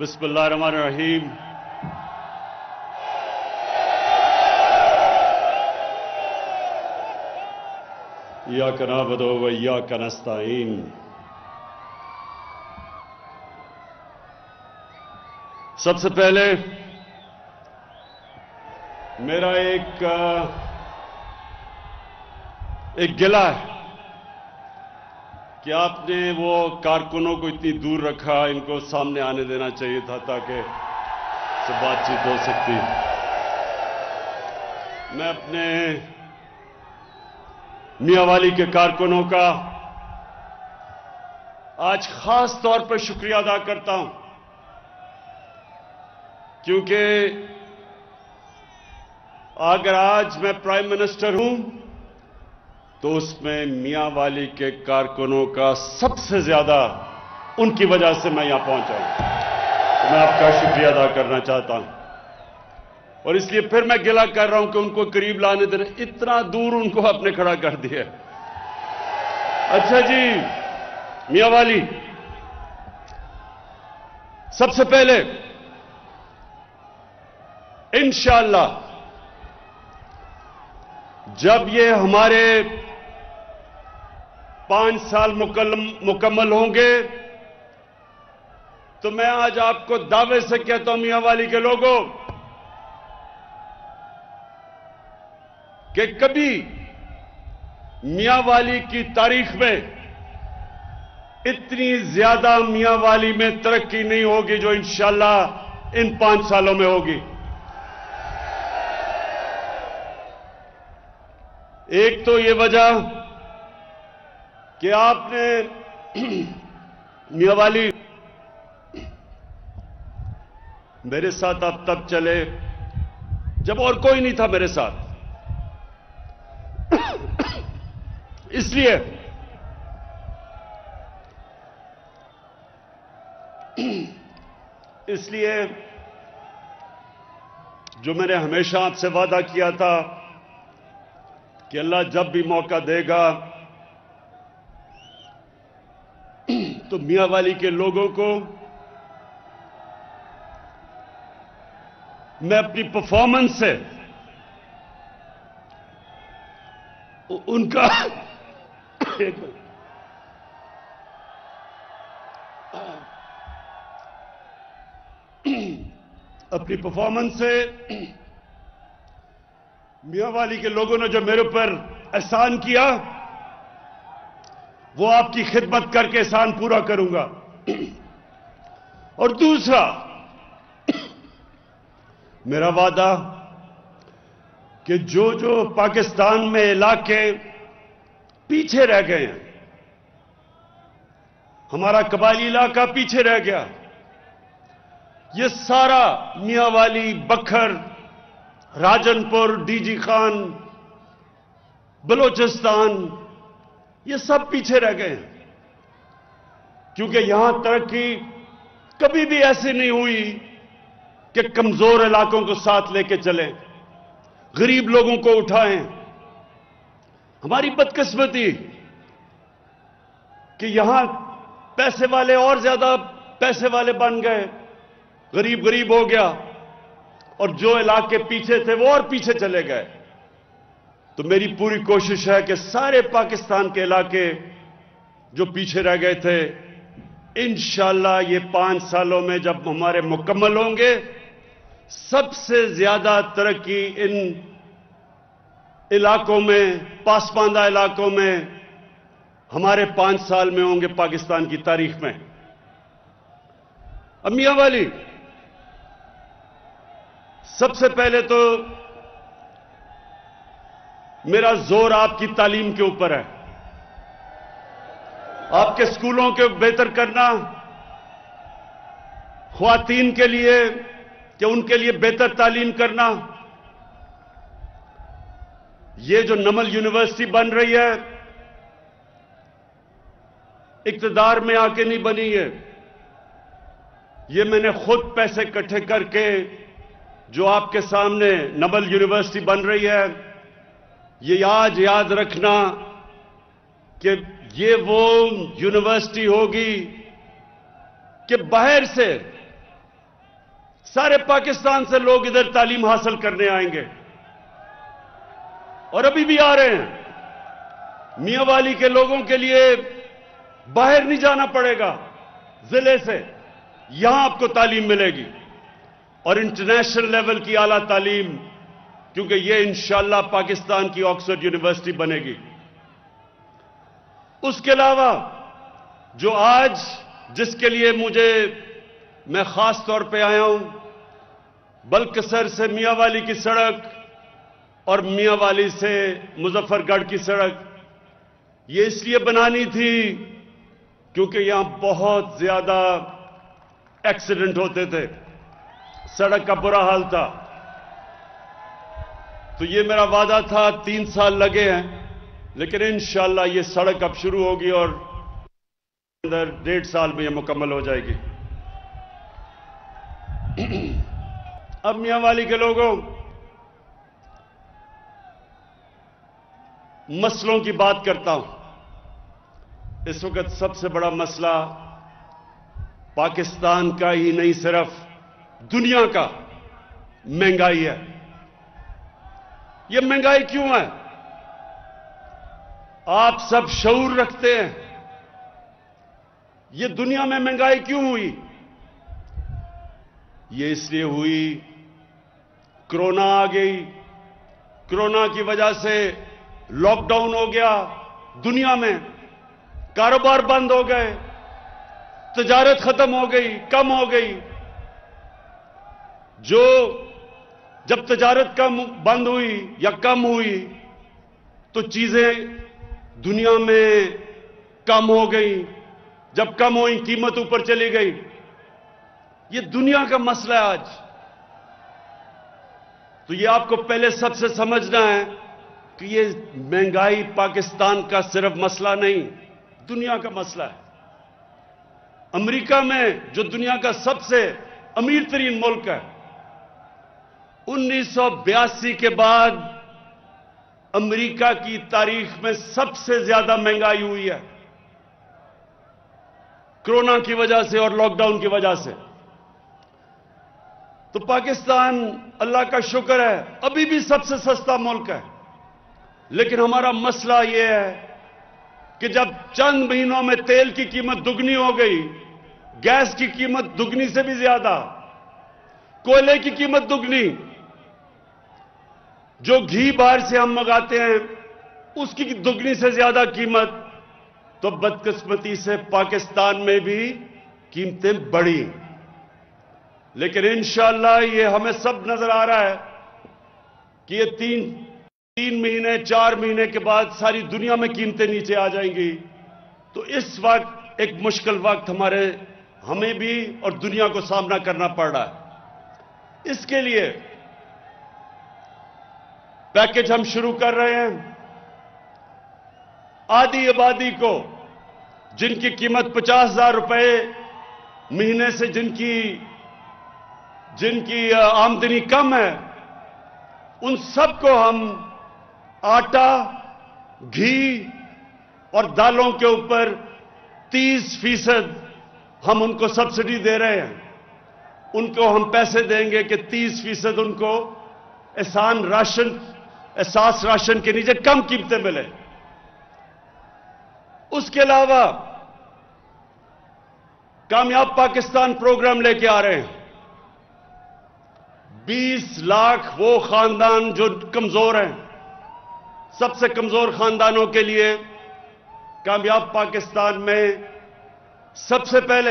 बिस्मिल्लाहिर्रहमानिर्रहीम। इय्याका नअबुदु व इय्याका नस्तईन। सबसे पहले मेरा एक गिला है कि आपने वो कारकुनों को इतनी दूर रखा, इनको सामने आने देना चाहिए था ताकि से बातचीत हो सकती। मैं अपने मियांवाली के कारकुनों का आज खास तौर पर शुक्रिया अदा करता हूं, क्योंकि अगर आज मैं प्राइम मिनिस्टर हूं तो उसमें मियांवाली के कारकुनों का सबसे ज्यादा उनकी वजह से मैं यहां पहुंचा हूं। तो मैं आपका शुक्रिया अदा करना चाहता हूं और इसलिए फिर मैं गिला कर रहा हूं कि उनको करीब लाने देने, इतना दूर उनको आपने खड़ा कर दिया। अच्छा जी मियांवाली, सबसे पहले इंशाअल्लाह जब ये हमारे 5 साल मुकम्मल होंगे तो मैं आज आपको दावे से कहता हूं मियांवाली के लोगों कि कभी मियांवाली की तारीख में इतनी ज्यादा मियांवाली में तरक्की नहीं होगी जो इंशाअल्लाह इन 5 सालों में होगी। एक तो ये वजह कि आपने मियांवाली मेरे साथ आप तब चले जब और कोई नहीं था मेरे साथ, इसलिए जो मैंने हमेशा आपसे वादा किया था कि अल्लाह जब भी मौका देगा तो मियांवाली के लोगों को मैं अपनी परफॉर्मेंस से उनका अपनी परफॉर्मेंस से मियांवाली के लोगों ने जो मेरे ऊपर एहसान किया वो आपकी खिदमत करके एहसान पूरा करूंगा। और दूसरा मेरा वादा कि जो जो पाकिस्तान में इलाके पीछे रह गए हैं, हमारा कबायली इलाका पीछे रह गया, ये सारा मियांवाली, बखर, राजनपुर, डीजी खान, बलोचिस्तान, ये सब पीछे रह गए हैं, क्योंकि यहां तरक्की कभी भी ऐसी नहीं हुई कि कमजोर इलाकों को साथ लेके चलें, गरीब लोगों को उठाएं। हमारी बदकिस्मती कि यहां पैसे वाले और ज्यादा पैसे वाले बन गए, गरीब गरीब हो गया, और जो इलाके पीछे थे वो और पीछे चले गए। तो मेरी पूरी कोशिश है कि सारे पाकिस्तान के इलाके जो पीछे रह गए थे, इंशाअल्लाह ये 5 सालों में जब हमारे मुकम्मल होंगे, सबसे ज्यादा तरक्की इन इलाकों में, पासमानदा इलाकों में हमारे 5 साल में होंगे पाकिस्तान की तारीख में। अब मियांवाली, सबसे पहले तो मेरा जोर आपकी तालीम के ऊपर है, आपके स्कूलों के बेहतर करना, ख्वातीन के लिए कि उनके लिए बेहतर तालीम करना। ये जो नमल यूनिवर्सिटी बन रही है, इक्तदार में आके नहीं बनी है, ये मैंने खुद पैसे इकट्ठे करके जो आपके सामने नमल यूनिवर्सिटी बन रही है, ये आज याद रखना कि ये वो यूनिवर्सिटी होगी कि बाहर से سارے پاکستان سے لوگ ادھر تعلیم حاصل کرنے آئیں گے اور ابھی بھی آ رہے ہیں۔ میاں والی کے لوگوں کے لیے باہر نہیں جانا پڑے گا، ضلع سے یہاں آپ کو تعلیم ملے گی اور انٹرنیشنل لیول کی اعلیٰ تعلیم، کیونکہ یہ انشاءاللہ پاکستان کی آکسفورڈ یونیورسٹی بنے گی۔ اس کے علاوہ جو آج جس کے لیے میں خاص طور پہ آیا ہوں، بلکسر سے میاں والی کی سڑک اور میاں والی سے مظفر گڑھ کی سڑک، یہ اس لیے بنانی تھی کیونکہ یہاں بہت زیادہ ایکسیڈنٹ ہوتے تھے، سڑک کا برا حال تھا۔ تو یہ میرا وعدہ تھا، 3 سال لگے ہیں لیکن انشاءاللہ یہ سڑک اب شروع ہوگی اور اندر 1.5 سال میں یہ مکمل ہو جائے گی۔ اب میاں والی کے لوگوں، مسئلوں کی بات کرتا ہوں۔ اس وقت سب سے بڑا مسئلہ پاکستان کا ہی نہیں، صرف دنیا کا مہنگائی ہے۔ یہ مہنگائی کیوں ہے؟ آپ سب شعور رکھتے ہیں، یہ دنیا میں مہنگائی کیوں ہوئی؟ یہ اس لیے ہوئی، کرونا آ گئی، کرونا کی وجہ سے لاک ڈاؤن ہو گیا، دنیا میں کاروبار بند ہو گئے، تجارت ختم ہو گئی، کم ہو گئی۔ جب تجارت بند ہوئی یا کم ہوئی تو چیزیں دنیا میں کم ہو گئی، جب کم ہوئی قیمت اوپر چلی گئی۔ یہ دنیا کا مسئلہ ہے آج۔ تو یہ آپ کو پہلے سب سے سمجھنا ہے کہ یہ مہنگائی پاکستان کا صرف مسئلہ نہیں، دنیا کا مسئلہ ہے۔ امریکہ میں جو دنیا کا سب سے امیر ترین ملک ہے، 1982 کے بعد امریکہ کی تاریخ میں سب سے زیادہ مہنگائی ہوئی ہے، کرونا کی وجہ سے اور لاک ڈاؤن کی وجہ سے۔ تو پاکستان، اللہ کا شکر ہے، ابھی بھی سب سے سستا ملک ہے، لیکن ہمارا مسئلہ یہ ہے کہ جب چند مہینوں میں تیل کی قیمت دگنی ہو گئی، گیس کی قیمت دگنی سے بھی زیادہ، کوئلے کی قیمت دگنی، جو گھی باہر سے ہم منگاتے ہیں اس کی دگنی سے زیادہ قیمت، تو بدقسمتی سے پاکستان میں بھی قیمتیں بڑھی۔ لیکن انشاءاللہ یہ ہمیں سب نظر آ رہا ہے کہ یہ تین مہینے 4 مہینے کے بعد ساری دنیا میں قیمتیں نیچے آ جائیں گی۔ تو اس وقت ایک مشکل وقت ہمیں بھی اور دنیا کو سامنا کرنا پڑ رہا ہے۔ اس کے لیے پیکج ہم شروع کر رہے ہیں۔ آدھی آبادی کو، جن کی قیمت 50,000 روپے مہینے سے جن کی آمدنی کم ہے، ان سب کو ہم آٹا، گھی اور دالوں کے اوپر 30% ہم ان کو سبسڈی دے رہے ہیں۔ ان کو ہم پیسے دیں گے کہ 30% ان کو احساس راشن کے نیچے کم قیمتیں ملے۔ اس کے علاوہ کامیاب پاکستان پروگرام لے کے آ رہے ہیں۔ 20 لاکھ وہ خاندان جو کمزور ہیں، سب سے کمزور خاندانوں کے لیے کامیاب پاکستان میں سب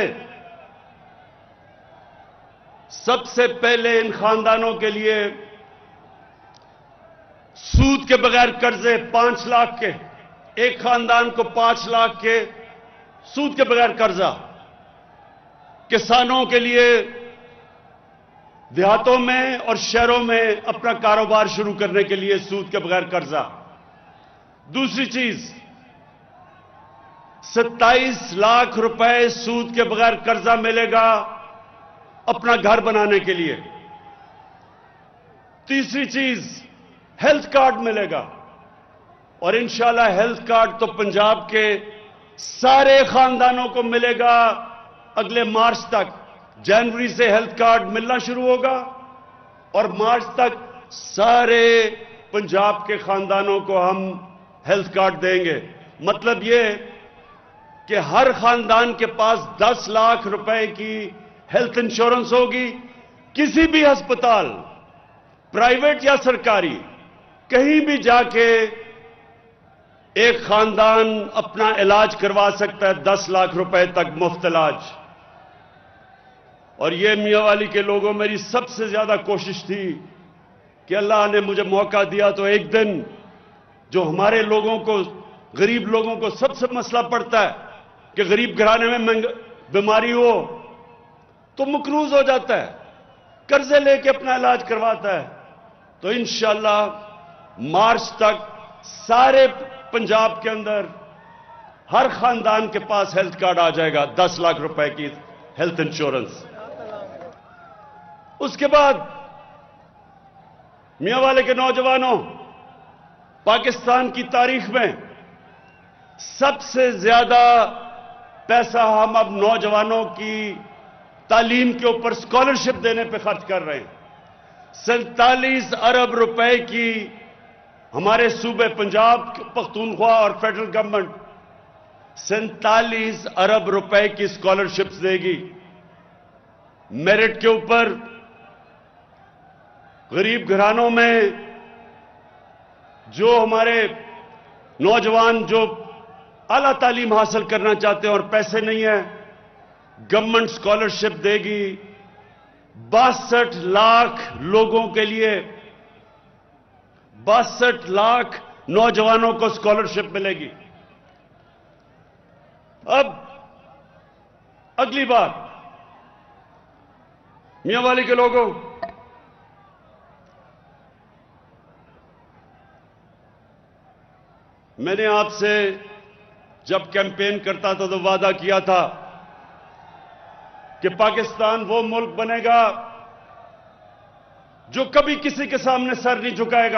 سے پہلے ان خاندانوں کے لیے سود کے بغیر قرضے 5 لاکھ کے، ایک خاندان کو 5 لاکھ کے سود کے بغیر قرضہ۔ کسانوں کے لیے دیہاتوں میں اور شہروں میں اپنا کاروبار شروع کرنے کے لیے سود کے بغیر قرضہ۔ دوسری چیز، 27 لاکھ روپے سود کے بغیر قرضہ ملے گا اپنا گھر بنانے کے لیے۔ تیسری چیز، ہیلتھ کارڈ ملے گا، اور انشاءاللہ ہیلتھ کارڈ تو پنجاب کے سارے خاندانوں کو ملے گا اگلے مارچ تک۔ जनवरी से हेल्थ कार्ड मिलना शुरू होगा और मार्च तक सारे पंजाब के खानदानों को हम हेल्थ कार्ड देंगे। मतलब ये कि हर खानदान के पास 10 लाख रुपए की हेल्थ इंश्योरेंस होगी। किसी भी अस्पताल, प्राइवेट या सरकारी, कहीं भी जाके एक खानदान अपना इलाज करवा सकता है, 10 लाख रुपए तक मुफ्त इलाज। और ये मियांवाली के लोगों, मेरी सबसे ज्यादा कोशिश थी कि अल्लाह ने मुझे मौका दिया तो एक दिन जो हमारे लोगों को, गरीब लोगों को सबसे मसला पड़ता है कि गरीब घराने में बीमारी हो तो मकरूज हो जाता है, कर्जे लेके अपना इलाज करवाता है। तो इंशाअल्लाह मार्च तक सारे पंजाब के अंदर हर खानदान के पास हेल्थ कार्ड आ जाएगा, 10 लाख रुपए की हेल्थ इंश्योरेंस। उसके बाद मियांवाली के नौजवानों, पाकिस्तान की तारीख में सबसे ज्यादा पैसा हम अब नौजवानों की तालीम के ऊपर स्कॉलरशिप देने पे खर्च कर रहे हैं। 47 अरब रुपए की हमारे सूबे पंजाब, पख्तूनख्वा और फेडरल गवर्नमेंट 47 अरब रुपए की स्कॉलरशिप्स देगी। मेरिट के ऊपर गरीब घरानों में जो हमारे नौजवान जो आला तालीम हासिल करना चाहते हैं और पैसे नहीं है, गवर्नमेंट स्कॉलरशिप देगी। 62 लाख लोगों के लिए, 62 लाख नौजवानों को स्कॉलरशिप मिलेगी। अब अगली बात, मियांवाली के लोगों, मैंने आपसे जब कैंपेन करता था तो वादा किया था कि पाकिस्तान वो मुल्क बनेगा जो कभी किसी के सामने सर नहीं झुकाएगा।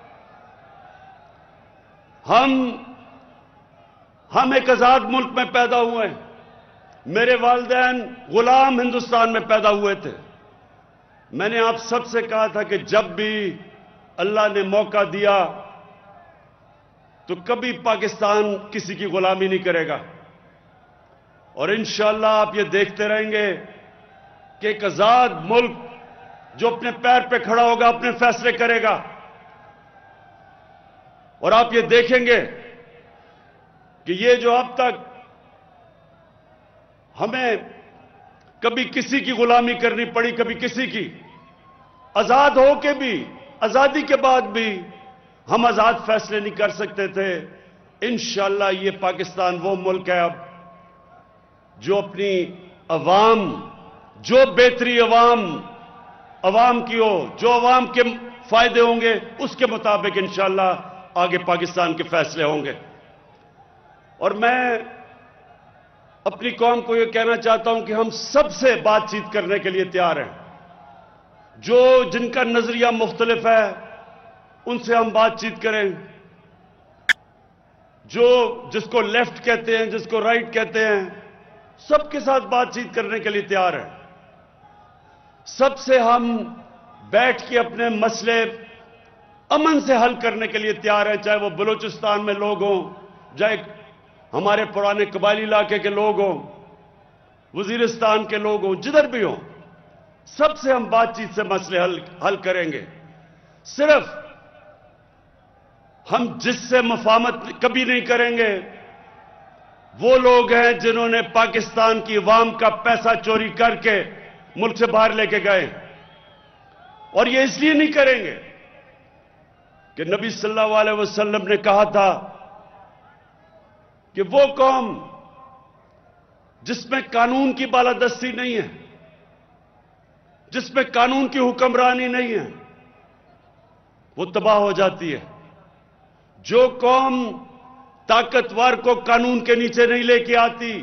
हम एक आजाद मुल्क में पैदा हुए हैं। मेरे वालिदैन गुलाम हिंदुस्तान में पैदा हुए थे। मैंने आप सबसे कहा था कि जब भी अल्लाह ने मौका दिया तो कभी पाकिस्तान किसी की गुलामी नहीं करेगा। और इंशाअल्लाह आप ये देखते रहेंगे कि एक आजाद मुल्क जो अपने पैर पे खड़ा होगा, अपने फैसले करेगा। और आप ये देखेंगे कि ये जो अब तक हमें कभी किसी की गुलामी करनी पड़ी, कभी किसी की, आजाद हो के भी, आजादी के बाद भी हम आजाद फैसले नहीं कर सकते थे। इंशाअल्लाह ये पाकिस्तान वो मुल्क है अब जो अपनी अवाम, जो बेहतरी अवाम की हो, जो अवाम के फायदे होंगे उसके मुताबिक इंशाअल्लाह आगे पाकिस्तान के फैसले होंगे। और मैं अपनी कौम को यह कहना चाहता हूं कि हम सबसे बातचीत करने के लिए तैयार हैं। जो जिनका नजरिया मुख्तलिफ है उनसे हम बातचीत करें। जिसको लेफ्ट कहते हैं, जिसको राइट कहते हैं, सबके साथ बातचीत करने के लिए तैयार है। सबसे हम बैठ के अपने मसले अमन से हल करने के लिए तैयार है, चाहे वो बलूचिस्तान में लोग हों, चाहे हमारे पुराने कबायली इलाके के लोग हों, वजीरिस्तान के लोग हों, जिधर भी हों, सबसे हम बातचीत से मसले हल करेंगे। सिर्फ हम जिससे मुफाहमत कभी नहीं करेंगे वो लोग हैं जिन्होंने पाकिस्तान की अवाम का पैसा चोरी करके मुल्क से बाहर लेके गए। और ये इसलिए नहीं करेंगे कि नबी सल्लल्लाहु अलैहि वसल्लम ने कहा था कि वो कौम जिसमें कानून की बालादस्ती नहीं है, जिसमें कानून की हुक्मरानी नहीं है, वो तबाह हो जाती है। जो कौम ताकतवर को कानून के नीचे नहीं लेके आती,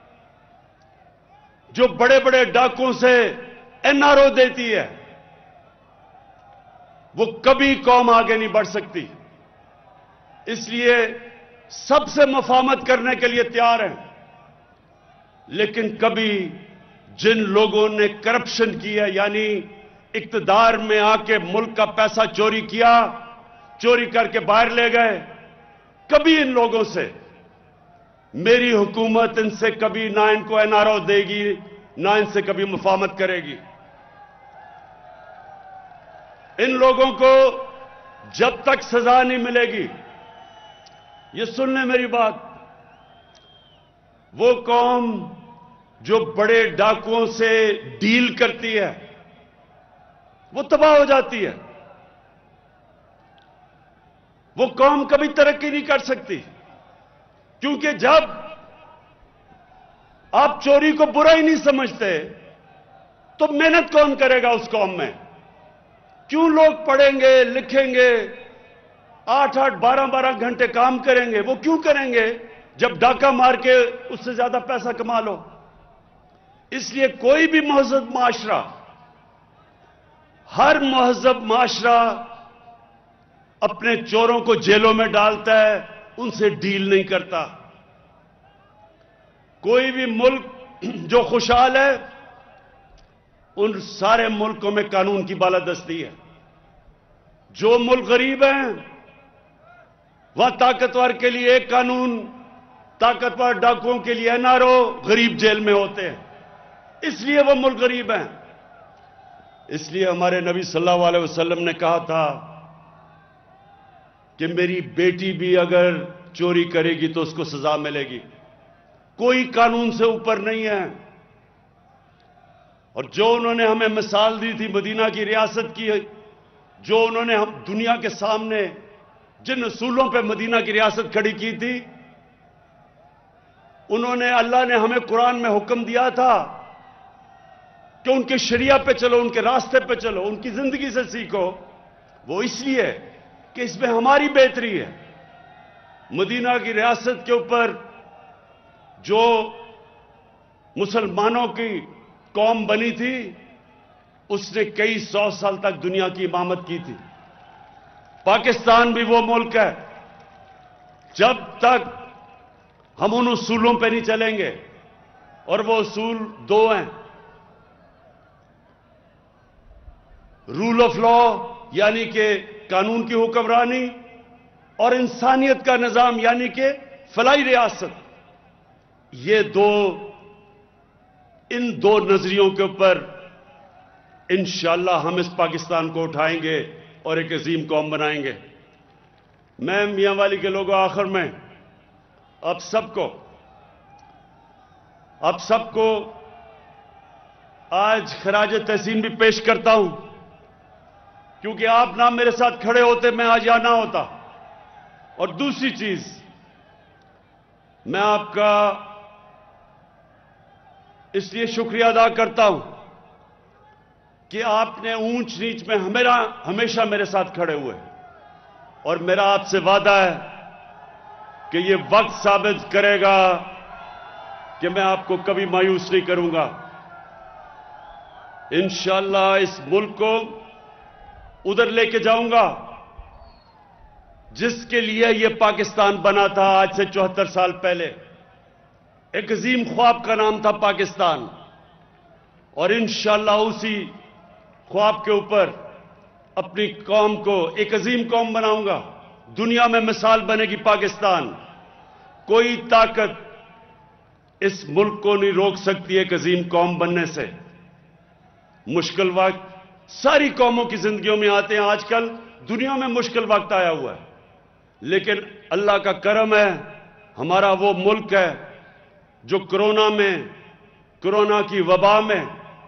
जो बड़े बड़े डाकों से एनआरओ देती है, वो कभी कौम आगे नहीं बढ़ सकती। इसलिए सबसे मुफाहमत करने के लिए तैयार हैं, लेकिन कभी جن لوگوں نے کرپشن کی ہے، یعنی اقتدار میں آ کے ملک کا پیسہ چوری کیا، چوری کر کے باہر لے گئے، کبھی ان لوگوں سے میری حکومت ان سے کبھی نہ ان کو NRO دے گی، نہ ان سے کبھی مفاہمت کرے گی۔ ان لوگوں کو جب تک سزا نہیں ملے گی، یہ سن لیں میری بات، وہ قوم جو بڑے ڈاکوؤں سے ڈیل کرتی ہے وہ تباہ ہو جاتی ہے۔ وہ قوم کبھی ترقی نہیں کر سکتی، کیونکہ جب آپ چوری کو برا ہی نہیں سمجھتے تو محنت کون کرے گا اس قوم میں؟ کیوں لوگ پڑھیں گے، لکھیں گے، 8-8 12-12 گھنٹے کام کریں گے؟ وہ کیوں کریں گے جب ڈاکہ مار کے اس سے زیادہ پیسہ کما لو؟ اس لیے کوئی بھی مہذب معاشرہ، ہر مہذب معاشرہ اپنے چوروں کو جیلوں میں ڈالتا ہے، ان سے ڈیل نہیں کرتا۔ کوئی بھی ملک جو خوشحال ہے، ان سارے ملکوں میں قانون کی بالادستی ہے۔ جو ملک غریب ہیں وہاں طاقتور کے لیے ایک قانون، طاقتور ڈاکوؤں کے لیے NRO، غریب جیل میں ہوتے ہیں، اس لیے وہ ملک غریب ہیں۔ اس لیے ہمارے نبی صلی اللہ علیہ وسلم نے کہا تھا کہ میری بیٹی بھی اگر چوری کرے گی تو اس کو سزا ملے گی، کوئی قانون سے اوپر نہیں ہے۔ اور جو انہوں نے ہمیں مثال دی تھی مدینہ کی ریاست کی، جو انہوں نے ہم دنیا کے سامنے جن اصولوں پہ مدینہ کی ریاست کھڑی کی تھی، انہوں نے، اللہ نے ہمیں قرآن میں حکم دیا تھا کہ ان کے شریعہ پہ چلو، ان کے راستے پہ چلو، ان کی زندگی سے سیکھو۔ وہ اس لیے کہ اس میں ہماری بہتری ہے۔ مدینہ کی ریاست کے اوپر جو مسلمانوں کی قوم بنی تھی، اس نے کئی 100 سال تک دنیا کی امامت کی تھی۔ پاکستان بھی وہ ملک ہے، جب تک ہم ان اصولوں پہ نہیں چلیں گے، اور وہ اصول دو ہیں: رول آف لا یعنی کہ قانون کی حکمرانی، اور انسانیت کا نظام یعنی کہ فلاحی ریاست۔ ان دو نظریوں کے اوپر انشاءاللہ ہم اس پاکستان کو اٹھائیں گے اور ایک عظیم قوم بنائیں گے۔ میں میاں والی کے لوگوں، آخر میں آپ سب کو آج خراج تحسین بھی پیش کرتا ہوں، کیونکہ آپ نہ میرے ساتھ کھڑے ہوتے میں آج یہاں نہ ہوتا۔ اور دوسری چیز، میں آپ کا اس لیے شکریہ ادا کرتا ہوں کہ آپ نے اونچ نیچ میں ہمیشہ میرے ساتھ کھڑے ہوئے، اور میرا آپ سے وعدہ ہے کہ یہ وقت ثابت کرے گا کہ میں آپ کو کبھی مایوس نہیں کروں گا۔ انشاءاللہ اس ملک کو ادھر لے کے جاؤں گا جس کے لیے یہ پاکستان بنا تھا آج سے 74 سال پہلے۔ ایک عظیم خواب کا نام تھا پاکستان، اور انشاءاللہ اسی خواب کے اوپر اپنی قوم کو ایک عظیم قوم بناؤں گا۔ دنیا میں مثال بنے گی پاکستان۔ کوئی طاقت اس ملک کو نہیں روک سکتی ایک عظیم قوم بننے سے۔ مشکل وقت ساری قوموں کی زندگیوں میں آتے ہیں، آج کل دنیا میں مشکل وقت آیا ہوا ہے، لیکن اللہ کا کرم ہے، ہمارا وہ ملک ہے جو کورونا کی وبا میں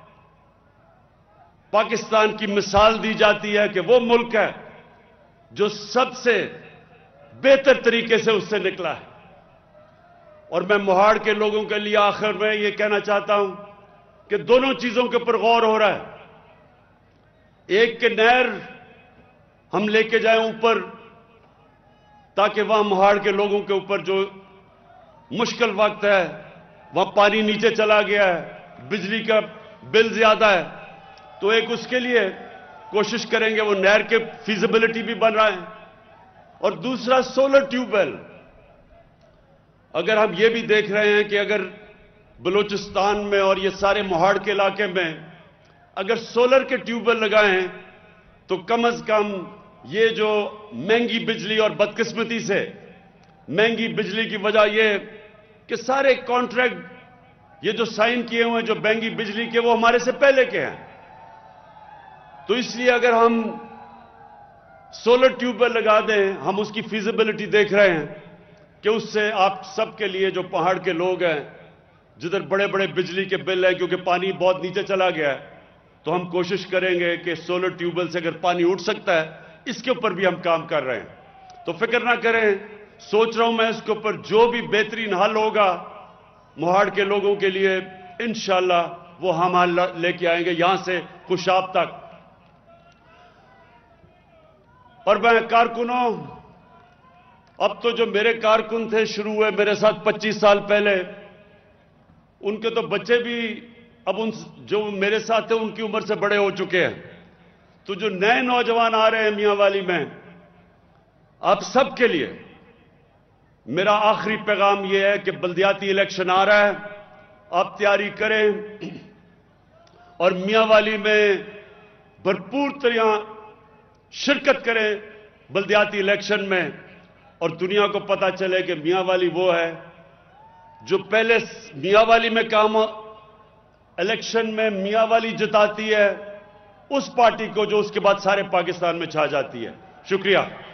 پاکستان کی مثال دی جاتی ہے کہ وہ ملک ہے جو سب سے بہتر طریقے سے اس سے نکلا ہے۔ اور میں موہاڑ کے لوگوں کے لیے آخر میں یہ کہنا چاہتا ہوں کہ دونوں چیزوں کے اوپر غور ہو رہا ہے۔ ایک کہ نہر ہم لے کے جائیں اوپر، تاکہ وہاں موہاڑ کے لوگوں کے اوپر جو مشکل وقت ہے، وہاں پانی نیچے چلا گیا ہے، بجلی کا بل زیادہ ہے، تو ایک اس کے لیے کوشش کریں گے، وہ نہر کے فیزیبلٹی بھی بن رہا ہے۔ اور دوسرا سولر ٹیوب ویل، اگر ہم یہ بھی دیکھ رہے ہیں کہ اگر بلوچستان میں اور یہ سارے موہاڑ کے علاقے میں اگر سولر کے ٹیوب ویل لگائے ہیں تو کم از کم یہ جو مہنگی بجلی اور بدقسمتی سے مہنگی بجلی کی وجہ یہ کہ سارے کانٹریکٹ یہ جو سائن کیے ہوئے ہیں جو مہنگی بجلی کے وہ ہمارے سے پہلے کے ہیں. تو اس لیے اگر ہم سولر ٹیوب ویل لگا دیں, ہم اس کی فیزیبلٹی دیکھ رہے ہیں کہ اس سے آپ سب کے لیے جو پہاڑ کے لوگ ہیں جدھر بڑے بڑے بجلی کے بل ہیں کیونکہ پانی بہت نیچے چلا گیا ہے, تو ہم کوشش کریں گے کہ سولر ٹیوب ویل سے اگر پانی اٹھ سکتا ہے اس کے اوپر بھی ہم کام کر رہے ہیں. تو فکر نہ کریں, سوچ رہا ہوں میں اس کے اوپر جو بھی بہترین حل ہوگا موہاڑ کے لوگوں کے لیے انشاءاللہ وہ ہم حل لے کے آئیں گے یہاں سے خوشاب تک. اور میں کارکنوں, اب تو جو میرے کارکن تھے شروع ہوئے میرے ساتھ 25 سال پہلے, ان کے تو بچے بھی اب ان جو میرے ساتھ تھے ان کی عمر سے بڑے ہو چکے ہیں. تو جو نئے نوجوان آ رہے ہیں میاں والی میں, آپ سب کے لیے میرا آخری پیغام یہ ہے کہ بلدیاتی الیکشن آ رہا ہے, آپ تیاری کریں اور میاں والی میں بھرپور طرح شرکت کریں بلدیاتی الیکشن میں, اور دنیا کو پتا چلے کہ میاں والی وہ ہے جو پہلے میاں والی میں کام الیکشن میں میاں والی جتاتی ہے اس پارٹی کو جو اس کے بعد سارے پاکستان میں چھا جاتی ہے. شکریہ.